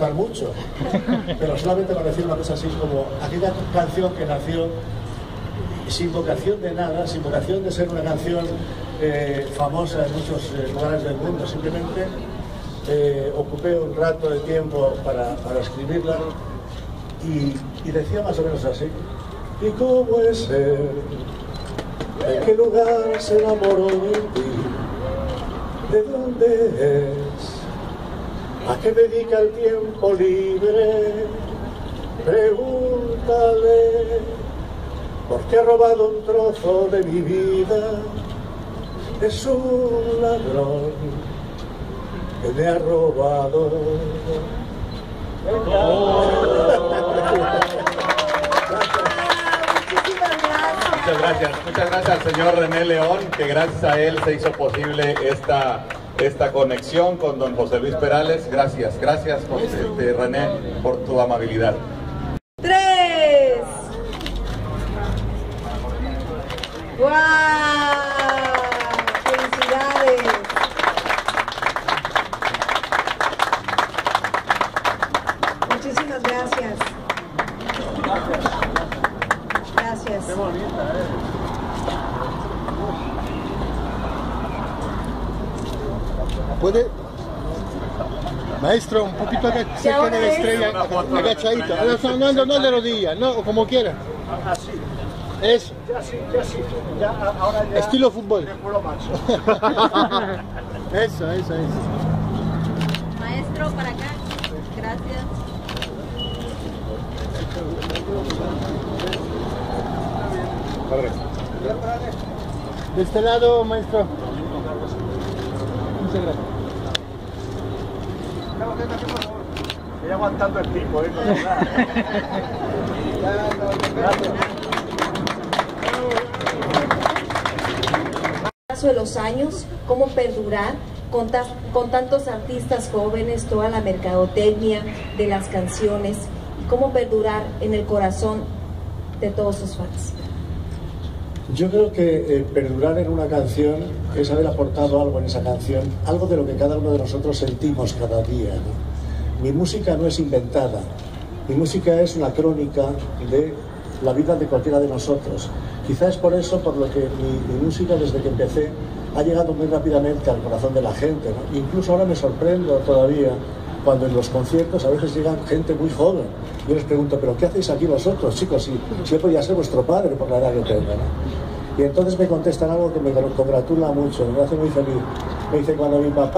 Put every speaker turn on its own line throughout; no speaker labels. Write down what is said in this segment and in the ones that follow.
gustar mucho, pero solamente para decir una cosa así como aquella canción que nació sin vocación de nada, sin vocación de ser una canción famosa en muchos lugares del mundo, simplemente ocupé un rato de tiempo para escribirla y decía más o menos así: ¿y cómo es él? ¿En qué lugar se enamoró de ti? ¿De dónde es? ¿A qué dedica el tiempo libre? Pregúntale, porque ha robado un trozo de mi vida. Es un ladrón que me ha robado.
Muchas gracias al señor René León, que gracias a él se hizo posible esta conexión con don José Luis Perales. Gracias René, por tu amabilidad.
3. ¡Wow! ¡Felicidades! Muchísimas gracias. Gracias.
Qué bonita,
¿Puede? Maestro, un poquito cerca de la estrella, agachadito. No de rodillas, no, o como quiera.
así.
Eso.
Ya, ahora ya.
Estilo fútbol. Eso.
Maestro, para acá. Gracias.
De este lado, maestro. Muchas gracias.
Estoy aguantando el tipo, Gracias.
Paso de los años, cómo perdurar con tantos artistas jóvenes, toda la mercadotecnia de las canciones, y cómo perdurar en el corazón de todos sus fans.
Yo creo que perdurar en una canción es haber aportado algo en esa canción, algo de lo que cada uno de nosotros sentimos cada día, ¿no? Mi música no es inventada, mi música es una crónica de la vida de cualquiera de nosotros. Quizás es por eso por lo que mi música, desde que empecé, ha llegado muy rápidamente al corazón de la gente, ¿no? Incluso ahora me sorprendo todavía cuando en los conciertos a veces llegan gente muy joven. Yo les pregunto, ¿pero qué hacéis aquí vosotros, chicos? Si yo podía ser vuestro padre por la edad que tengo, ¿no? Y entonces me contestan algo que me congratula mucho, me hace muy feliz. Me dice, cuando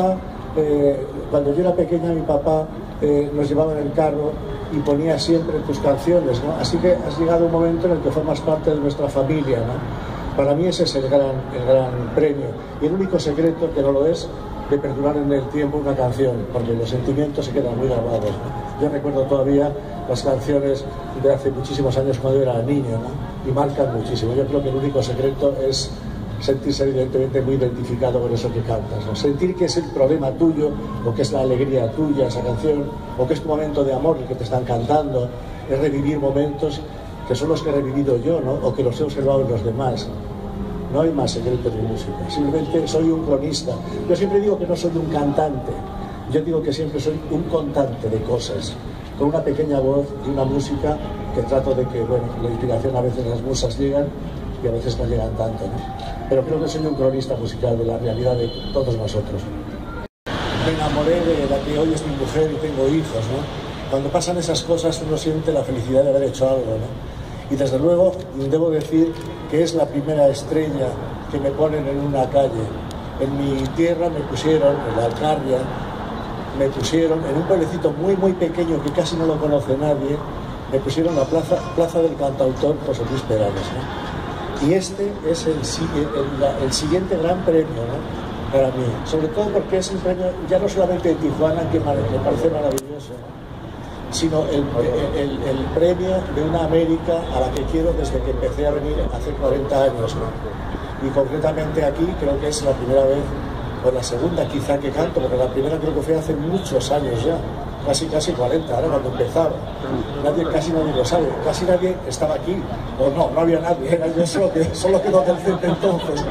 yo era pequeña, mi papá nos llevaba en el carro y ponía siempre tus canciones, ¿no? Así que has llegado un momento en el que formas parte de nuestra familia, ¿no? Para mí ese es el gran premio. Y el único secreto, que no lo es, de perdurar en el tiempo una canción, porque los sentimientos se quedan muy grabados, ¿no? Yo recuerdo todavía las canciones de hace muchísimos años cuando era niño, ¿no? Y marcan muchísimo. Yo creo que el único secreto es sentirse evidentemente muy identificado con eso que cantas, ¿no? Sentir que es el problema tuyo, o que es la alegría tuya esa canción, o que es tu momento de amor el que te están cantando, es revivir momentos que son los que he revivido yo, ¿no? O que los he observado en los demás. No hay más secreto de música, simplemente soy un cronista. Yo siempre digo que no soy un cantante, yo digo que siempre soy un contante de cosas, con una pequeña voz y una música que trato de que, bueno, la inspiración, a veces las musas llegan y a veces no llegan tanto, ¿no? Pero creo que soy un cronista musical de la realidad de todos nosotros. Me enamoré de la que hoy es mi mujer y tengo hijos, ¿no? Cuando pasan esas cosas uno siente la felicidad de haber hecho algo, ¿no? Y desde luego debo decir que es la primera estrella que me ponen en una calle. En mi tierra me pusieron, en la Alcarria, me pusieron en un pueblecito muy pequeño que casi no lo conoce nadie, me pusieron la plaza del cantautor José Luis Perales, ¿no? Y este es el siguiente gran premio, ¿no? Para mí, sobre todo porque es un premio ya no solamente de Tijuana, que me parece maravilloso, ¿no? Sino el premio de una América a la que quiero desde que empecé a venir hace 40 años, ¿no? Y concretamente aquí creo que es la primera vez, o la segunda quizá que canto, porque la primera creo que fue hace muchos años ya, casi 40, ahora cuando empezaba. Casi nadie lo sabe, casi nadie estaba aquí, o no había nadie, era yo solo quedó del centro entonces.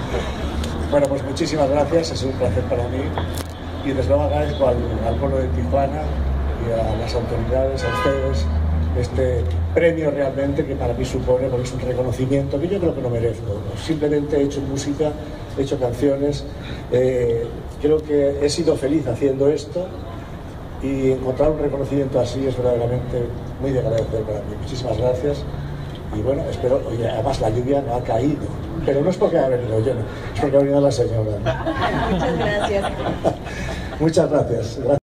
Bueno, pues muchísimas gracias, es un placer para mí, y desde luego agradezco al pueblo de Tijuana y a las autoridades, a ustedes, este premio realmente que para mí supone, porque es un reconocimiento que yo creo que no merezco, ¿no? Simplemente he hecho música, he hecho canciones, creo que he sido feliz haciendo esto y encontrar un reconocimiento así es verdaderamente muy de agradecer para mí. Muchísimas gracias y bueno, espero, oye, además la lluvia no ha caído, pero no es porque haya venido yo, no, es porque ha venido la señora, ¿no?
Muchas gracias.
Muchas gracias.